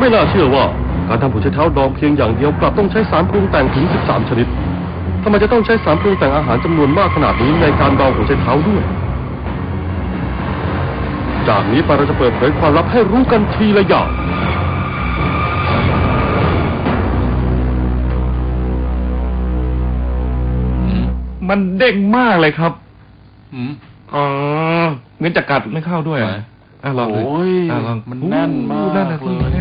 ไม่น่าเชื่อว่าการทำหัวไชเท้าดองเพียงอย่างเดียวกลับต้องใช้สารปรุงแต่งถึง13ชนิดทำไมจะต้องใช้สารปรุงแต่งอาหารจำนวนมากขนาดนี้ในการดองหัวไชเท้าด้วยจากนี้ไปเราจะเปิดเผยความลับให้รู้กันทีละอย่างมันเด้งมากเลยครับเงินจะกัดไม่เข้าด้วยลองดูมันแน่นมากเลย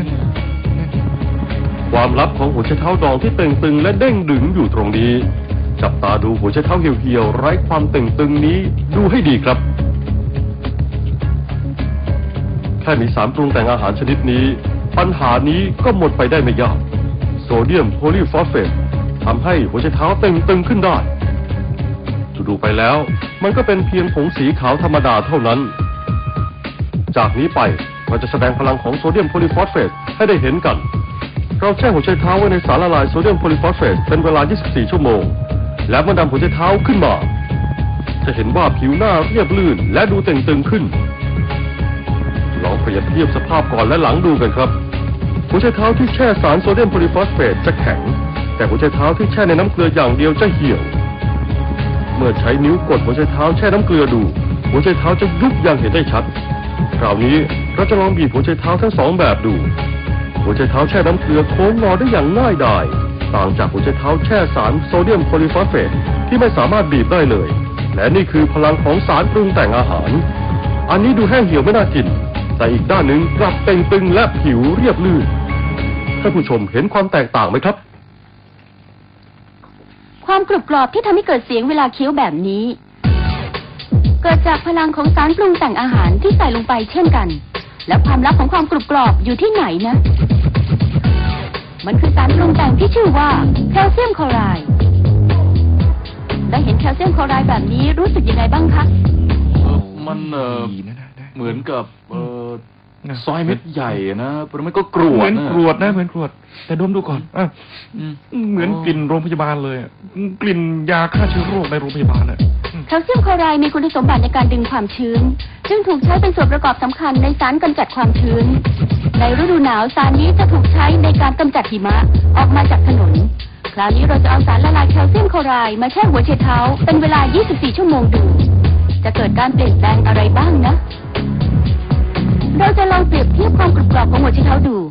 ความลับของหัวไชเท้าดองที่เต่งตึงและเด้งดึงอยู่ตรงนี้จับตาดูหัวไชเท้าเหี่ยวๆไร้ความเต่งตึงนี้ดูให้ดีครับแค่มีสารปรุงแต่งอาหารชนิดนี้ปัญหานี้ก็หมดไปได้ไม่ยากโซเดียมโพลีฟอสเฟตทำให้หัวไชเท้าเต่งตึงขึ้นได้ดูไปแล้วมันก็เป็นเพียงผงสีขาวธรรมดาเท่านั้นจากนี้ไปเราจะแสดงพลังของโซเดียมโพลีฟอสเฟตให้ได้เห็นกันเราแช่หัวไชเท้าไว้ในสารละลายโซเดียมโพลีฟอสเฟตเป็นเวลา24ชั่วโมงและเมื่อนำหัวไชเท้าขึ้นมาจะเห็นว่าผิวหน้าเรียบลื่นและดูเต่งตึงขึ้นลองเปรียบเทียบสภาพก่อนและหลังดูกันครับหัวไชเท้าที่แช่สารโซเดียมโพลีฟอสเฟตจะแข็งแต่หัวไชเท้าที่แช่ในน้ำเกลืออย่างเดียวจะเหี่ยวเมื่อใช้นิ้วกดหัวไชเท้าแช่น้ำเกลือดูหัวไชเท้าจะยุบอย่างเห็นได้ชัดคราวนี้เราจะลองบีบหัวไชเท้าทั้งสองแบบดูหัวไชเท้าแช่น้ำเกลือโค้งงอได้อย่างง่ายดายต่างจากหัวไชเท้าแช่สารโซเดียมโพลีฟอสเฟตที่ไม่สามารถบีบได้เลยและนี่คือพลังของสารปรุงแต่งอาหารอันนี้ดูแห้งเหี่ยวไม่น่ากินแต่อีกด้านหนึ่งกลับเต่งตึงและผิวเรียบลื่นท่านผู้ชมเห็นความแตกต่างไหมครับความกรุบกรอบที่ทำให้เกิดเสียงเวลาเคี้ยวแบบนี้เกิดจากพลังของสารปรุงแต่งอาหารที่ใส่ลงไปเช่นกันแล้วความลับของความกรุบกรอบอยู่ที่ไหนนะมันคือสารปรุงแต่งที่ชื่อว่าแคลเซียมคลอไรด์ได้เห็นแคลเซียมคลอไรด์แบบนี้รู้สึกยังไงบ้างคะมันเหมือนกับซอยเม็ดใหญ่นะหรือไม่ก็กรวดเหมือนกรวดนะเหมือนกรวดแต่ดมดูก่อนเหมือนกลิ่นโรงพยาบาลเลยกลิ่นยาฆ่าเชื้อโรคในโรงพยาบาลแคลเซียมคลอไรด์มีคุณสมบัติในการดึงความชื้นซึ่งถูกใช้เป็นส่วนประกอบสำคัญในสารกำจัดความชื้นในฤดูหนาวสารนี้จะถูกใช้ในการกำจัดหิมะออกมาจากถนนคราวนี้เราจะเอาสารละลายแคลเซียมคลอไรด์มาแช่หัวไชเท้าเป็นเวลา24ชั่วโมงดูจะเกิดการเปลี่ยนแปลงอะไรบ้างนะเราจะลองเปรียบเทียบความกรุบกรอบของหัวไชเท้าดู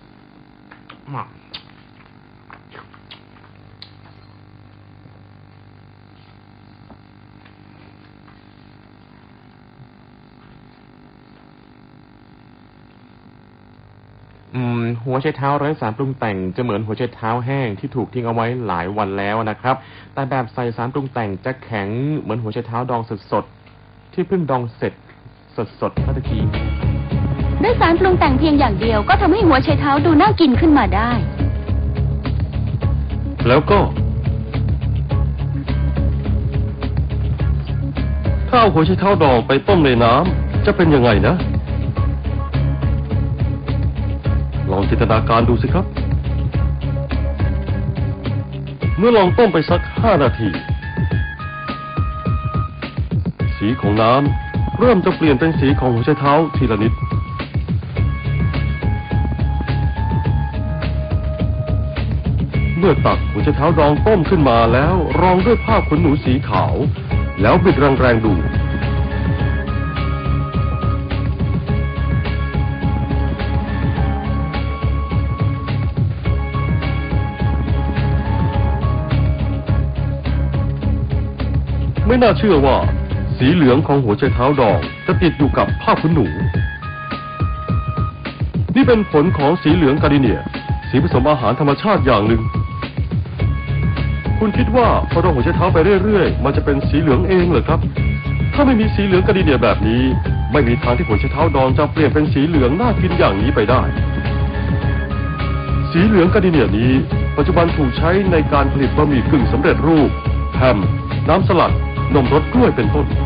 หัวไชเท้าไร้สารปรุงแต่งจะเหมือนหัวไชเท้าแห้งที่ถูกทิ้งเอาไว้หลายวันแล้วนะครับแต่แบบใส่สารปรุงแต่งจะแข็งเหมือนหัวไชเท้าดองสดๆที่เพิ่งดองเสร็จสดๆเมื่อกี้ด้วยสารปรุงแต่งเพียงอย่างเดียวก็ทำให้หัวไชเท้าดูน่ากินขึ้นมาได้แล้วก็ถ้าเอาหัวไชเท้าดองไปต้มในน้ำจะเป็นยังไงนะลองจินตนาการดูสิครับเมื่อลองต้มไปสัก5 นาทีสีของน้ำเริ่มจะเปลี่ยนเป็นสีของหัวไชเท้าทีละนิดเมื่อตักหัวไชเท้าดองต้มขึ้นมาแล้วรองด้วยผ้าขนหนูสีขาวแล้วบิดแรงๆดูไม่น่าเชื่อว่าสีเหลืองของหัวไชเท้าดองจะติดอยู่กับผ้าขนหนูนี่เป็นผลของสีเหลืองกาดิเนียสีผสมอาหารธรรมชาติอย่างหนึ่งคุณคิดว่าพอดองหัวไชเท้าไปเรื่อยๆมันจะเป็นสีเหลืองเองเหรอครับถ้าไม่มีสีเหลืองกาดิเนียแบบนี้ไม่มีทางที่หัวไชเท้าดองจะเปลี่ยนเป็นสีเหลืองน่ากินอย่างนี้ไปได้สีเหลืองกาดิเนียนี้ปัจจุบันถูกใช้ในการผลิตบะหมี่กึ่งสำเร็จรูปแฮมน้ำสลัดนมรสกล้วยเป็นต้น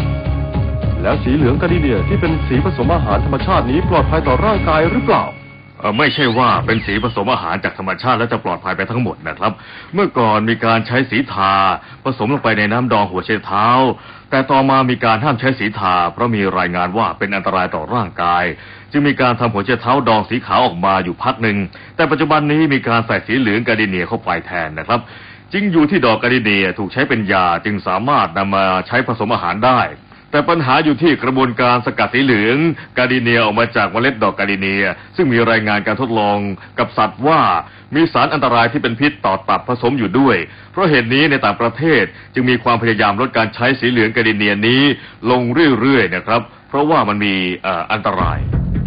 แล้วสีเหลืองกาดิเนียที่เป็นสีผสมอาหารธรรมชาตินี้ปลอดภัยต่อร่างกายหรือเปล่าไม่ใช่ว่าเป็นสีผสมอาหารจากธรรมชาติและจะปลอดภัยไปทั้งหมดนะครับเมื่อก่อนมีการใช้สีทาผสมลงไปในน้ำดองหัวไชเท้าแต่ต่อมามีการห้ามใช้สีทาเพราะมีรายงานว่าเป็นอันตรายต่อร่างกายจึงมีการทำหัวไชเท้าดองสีขาวออกมาอยู่พักหนึ่งแต่ปัจจุบันนี้มีการใส่สีเหลืองกาดิเนียเข้าไปแทนนะครับจริงอยู่ที่ดอกกาดิเนียถูกใช้เป็นยาจึงสามารถนำมาใช้ผสมอาหารได้แต่ปัญหาอยู่ที่กระบวนการสกัดสีเหลืองกาดิเนียออกมาจากเมล็ดดอกกาดิเนียซึ่งมีรายงานการทดลองกับสัตว์ว่ามีสารอันตรายที่เป็นพิษต่อตับผสมอยู่ด้วยเพราะเหตุนี้ในต่างประเทศจึงมีความพยายามลดการใช้สีเหลืองกาดิเนียนี้ลงเรื่อยๆนะครับเพราะว่ามันมีอันตราย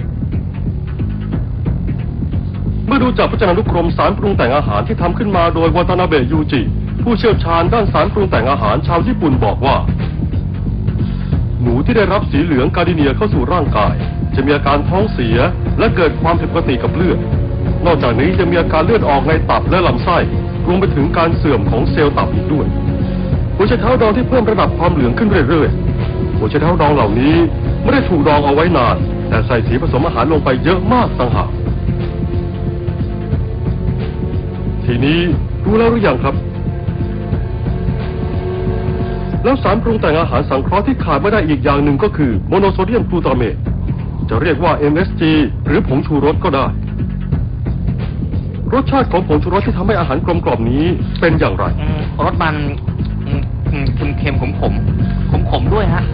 เมื่อดูจากพจนานุกรมสารปรุงแต่งอาหารที่ทำขึ้นมาโดยวาตานาเบะยูจิผู้เชี่ยวชาญด้านสารปรุงแต่งอาหารชาวญี่ปุ่นบอกว่าหนูที่ได้รับสีเหลืองกาดิเนียเข้าสู่ร่างกายจะมีอาการท้องเสียและเกิดความผิดปกติกับเลือดนอกจากนี้จะมีอาการเลือดออกในตับและลำไส้รวมไปถึงการเสื่อมของเซลล์ตับอีกด้วยหัวไชเท้าดองที่เพิ่มระดับความเหลืองขึ้นเรื่อยๆหัวไชเท้าดองเหล่านี้ไม่ได้ถูกดองเอาไว้นานแต่ใส่สีผสมอาหารลงไปเยอะมากต่างหากทีนี้รู้แล้วหรือยังครับแล้วสารปรุงแต่งอาหารสังเคราะห์ที่ขาดไม่ได้อีกอย่างหนึ่งก็คือโมโนโซเดียมกลูตาเมตจะเรียกว่า MSG หรือผงชูรสก็ได้รสชาติของผงชูรสที่ทำให้อาหารกลมกล่อมนี้เป็นอย่างไรรสมันเค็มๆขมด้วยฮะ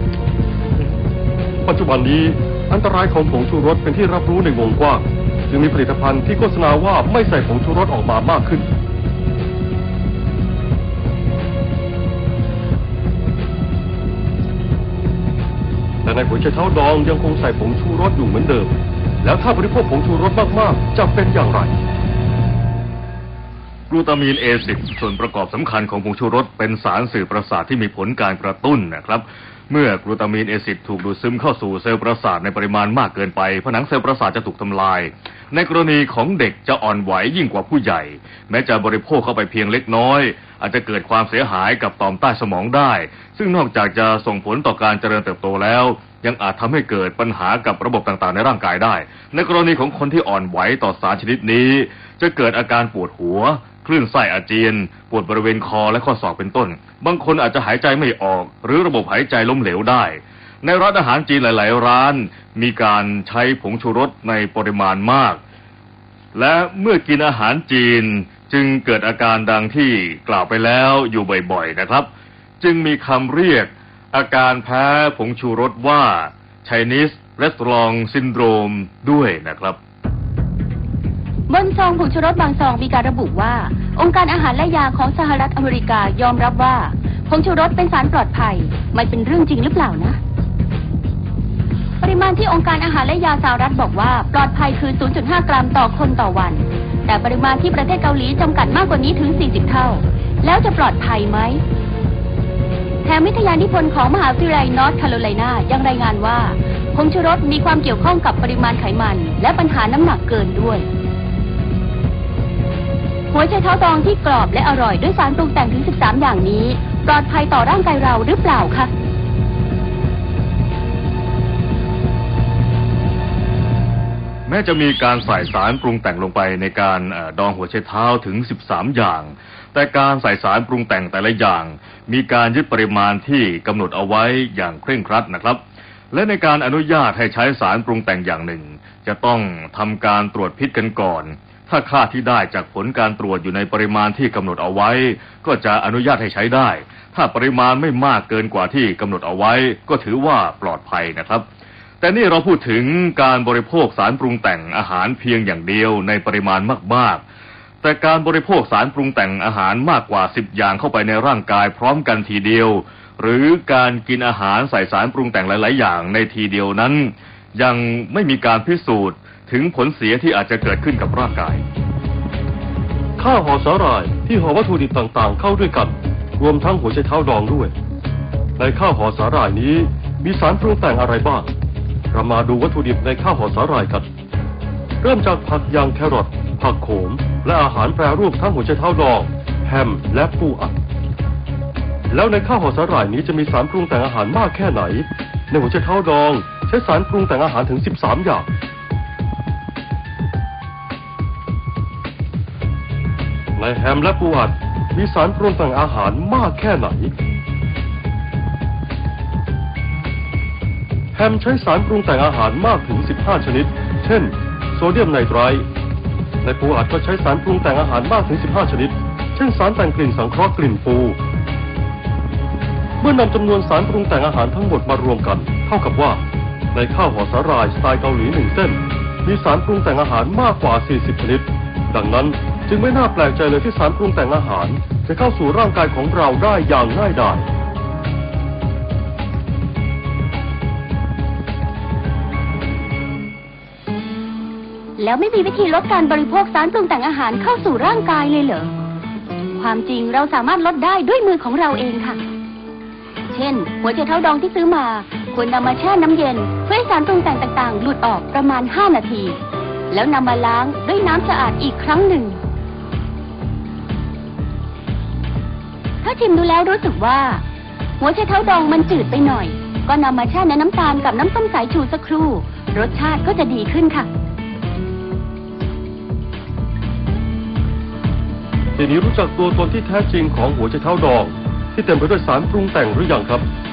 ปัจจุบันนี้อันตรายของผงชูรสเป็นที่รับรู้ในวงกว้างจึงมีผลิตภัณฑ์ที่โฆษณาว่าไม่ใส่ผงชูรสออกมามากขึ้นแต่ในหัวไชเท้าดองยังคงใส่ผงชูรสอยู่เหมือนเดิมแล้วถ้าบริโภคผงชูรสมากๆจะเป็นอย่างไรกลูตามีน A10 ส่วนประกอบสำคัญของผงชูรสเป็นสารสื่อประสาทที่มีผลการกระตุ้นนะครับเมื่อกลูตามีน A10 ถูกดูดซึมเข้าสู่เซลล์ประสาทในปริมาณมากเกินไปผนังเซลล์ประสาทจะถูกทำลายในกรณีของเด็กจะอ่อนไหวยิ่งกว่าผู้ใหญ่แม้จะบริโภคเข้าไปเพียงเล็กน้อยอาจจะเกิดความเสียหายกับต่อมใต้สมองได้ซึ่งนอกจากจะส่งผลต่อการเจริญเติบโตแล้วยังอาจทำให้เกิดปัญหากับระบบต่างๆในร่างกายได้ในกรณีของคนที่อ่อนไหวต่อสารชนิดนี้จะเกิดอาการปวดหัวคลื่นไส้อาเจียนปวดบริเวณคอและข้อศอกเป็นต้นบางคนอาจจะหายใจไม่ออกหรือระบบหายใจล้มเหลวได้ในร้านอาหารจีนหลายๆร้านมีการใช้ผงชูรสในปริมาณมากและเมื่อกินอาหารจีนจึงเกิดอาการดังที่กล่าวไปแล้วอยู่บ่อยๆนะครับจึงมีคำเรียกอาการแพ้ผงชูรสว่า Chinese Restaurant Syndrome ด้วยนะครับบนซองผงชูรสบางซองมีการระบุว่าองค์การอาหารและยาของสหรัฐอเมริกายอมรับว่าผงชูรสเป็นสารปลอดภัยมันเป็นเรื่องจริงหรือเปล่านะปริมาณที่องค์การอาหารและยาสหรัฐบอกว่าปลอดภัยคือ 0.5 กรัมต่อคนต่อวันแต่ปริมาณที่ประเทศเกาหลีจำกัดมากกว่านี้ถึง 40 เท่าแล้วจะปลอดภัยไหมแถมวิทยานิพนธ์ของมหาวิทยาลัยนอร์ทแคโรไลนายังรายงานว่าผงชูรสมีความเกี่ยวข้องกับปริมาณไขมันและปัญหาน้ำหนักเกินด้วยหัวไชเท้าดองที่กรอบและอร่อยด้วยสารปรุงแต่งถึง 13 อย่างนี้ปลอดภัยต่อร่างกายเราหรือเปล่าคะแม้จะมีการใส่สารปรุงแต่งลงไปในการดองหัวไชเท้าถึง 13 อย่างแต่การใส่สารปรุงแต่งแต่ละอย่างมีการยึดปริมาณที่กำหนดเอาไว้อย่างเคร่งครัดนะครับและในการอนุญาตให้ใช้สารปรุงแต่งอย่างหนึ่งจะต้องทำการตรวจพิษกันก่อนถ้าค่าที่ได้จากผลการตรวจอยู่ในปริมาณที่กำหนดเอาไว้ก็จะอนุญาตให้ใช้ได้ถ้าปริมาณไม่มากเกินกว่าที่กำหนดเอาไว้ก็ถือว่าปลอดภัยนะครับแต่นี่เราพูดถึงการบริโภคสารปรุงแต่งอาหารเพียงอย่างเดียวในปริมาณมากๆแต่การบริโภคสารปรุงแต่งอาหารมากกว่า10อย่างเข้าไปในร่างกายพร้อมกันทีเดียวหรือการกินอาหารใส่สารปรุงแต่งหลายๆอย่างในทีเดียวนั้นยังไม่มีการพิสูจน์ถึงผลเสียที่อาจจะเกิดขึ้นกับร่างกายข้าวห่อสาหร่ายที่ห่อวัตถุดิบต่างๆเข้าด้วยกันรวมทั้งหัวไชเท้าดองด้วยในข้าวห่อสาหร่ายนี้มีสารปรุงแต่งอะไรบ้างเรามาดูวัตถุดิบในข้าวห่อสาหร่ายกันเริ่มจากผักอย่างแครอทผักโขมและอาหารแปรรูปทั้งหัวไชเท้าดองแฮมและปูอัดแล้วในข้าวห่อสาหร่ายนี้จะมีสารปรุงแต่งอาหารมากแค่ไหนในหัวไชเท้าดองใช้สารปรุงแต่งอาหารถึง13 อย่างในแฮมและปูอัดมีสารปรุงแต่งอาหารมากแค่ไหนแฮมใช้สารปรุงแต่งอาหารมากถึง15ชนิดเช่นโซเดียมไนไตรท์ในปูอัดก็ใช้สารปรุงแต่งอาหารมากถึง15ชนิดเช่นสารแต่งกลิ่นสังเคราะห์กลิ่นปูเมื่อนำจำนวนสารปรุงแต่งอาหารทั้งหมดมารวมกันเท่ากับว่าในข้าวห่อสาหร่ายสไตล์เกาหลี1เส้นมีสารปรุงแต่งอาหารมากกว่า40ชนิดดังนั้นจึงไม่น่าแปลกใจเลยที่สารปรุงแต่งอาหารจะเข้าสู่ร่างกายของเราได้อย่างง่ายดายแล้วไม่มีวิธีลดการบริโภคสารปรุงแต่งอาหารเข้าสู่ร่างกายเลยเหรอความจริงเราสามารถลดได้ด้วยมือของเราเองค่ะเช่นหัวไชเท้าดองที่ซื้อมาควรนำมาแช่น้ำเย็นเพื่อให้สารปรุงแต่งต่างๆหลุดออกประมาณ5นาทีแล้วนำมาล้างด้วยน้ำสะอาดอีกครั้งหนึ่งถ้าชิมดูแล้วรู้สึกว่าหัวไชเท้าดองมันจืดไปหน่อยก็นำมาแช่ในน้ำตาลกับน้ำส้มสายชูสักครู่รสชาติก็จะดีขึ้นค่ะทีนี้รู้จักตัวตนที่แท้จริงของหัวไชเท้าดองที่เต็มไปด้วยสารปรุงแต่งหรือยังครับ